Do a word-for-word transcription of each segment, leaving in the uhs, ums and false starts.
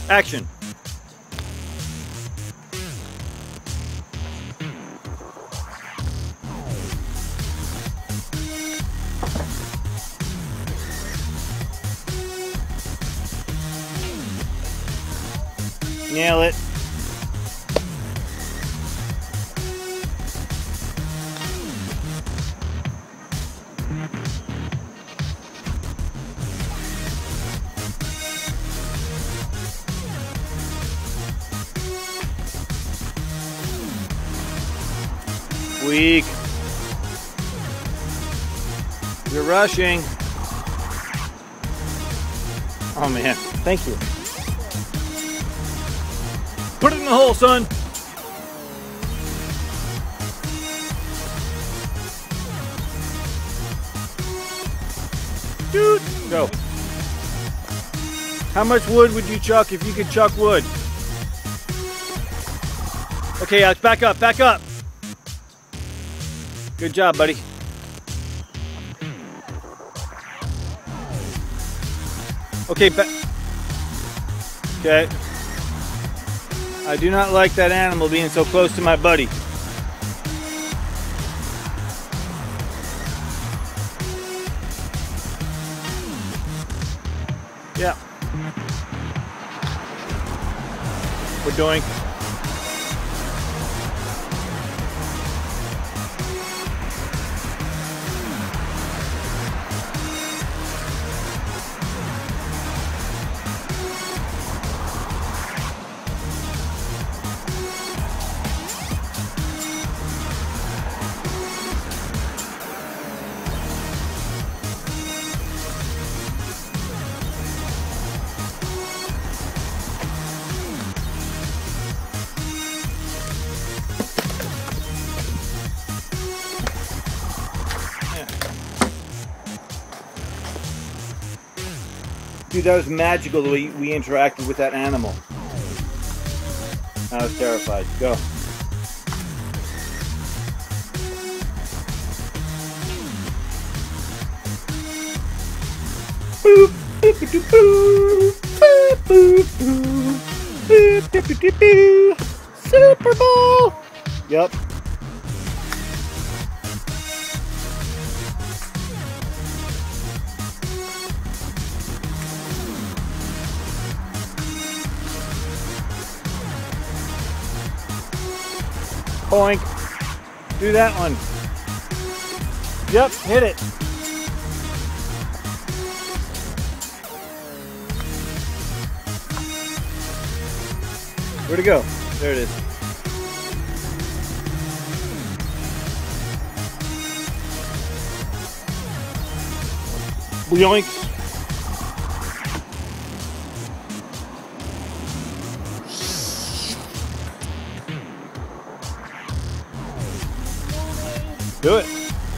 Action. Nail it. Weak. You're rushing. Oh man, thank you. Put it in the hole, son. Dude, go. How much wood would you chuck if you could chuck wood? Okay, Alex, back up, back up. Good job, buddy. Okay, back. Okay. I do not like that animal being so close to my buddy. Yeah. We're doing. Dude, that was magical the way we interacted with that animal. I was terrified. Go. Boop, boop, boop, boop, boop, boop, boop, boop, boop, boop. Super Bowl. Yep. Boink. Do that one. Yep, hit it. Where'd it go? There it is. Yoinks. Do it.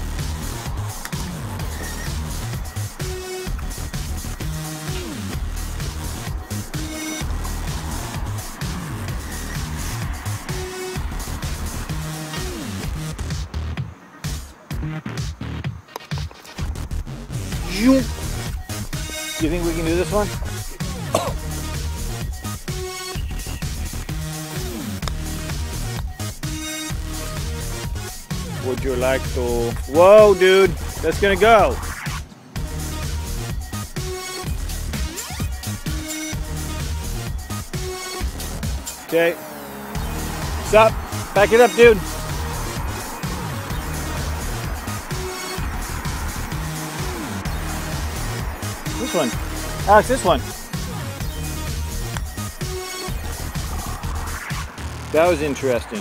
You. Do you think we can do this one? Would you like to? Whoa, dude, that's gonna go. Okay. Stop. Back it up, dude. This one. Alex, this one. That was interesting.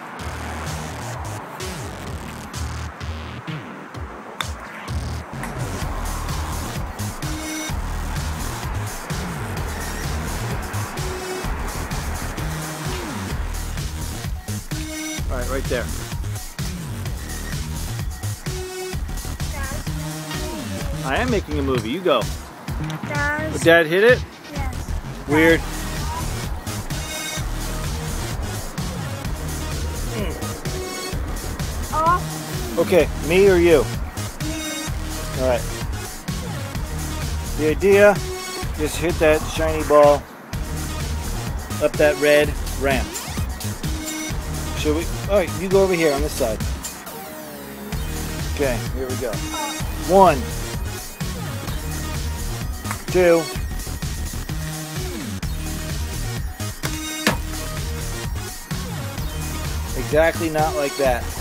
All right, right there. I am making a movie. You go. Does Dad hit it? Yes. Weird. Off. Okay, me or you? All right. The idea is hit that shiny ball up that red ramp. Should we? All right, you go over here on this side. Okay, here we go. One, two, exactly not like that.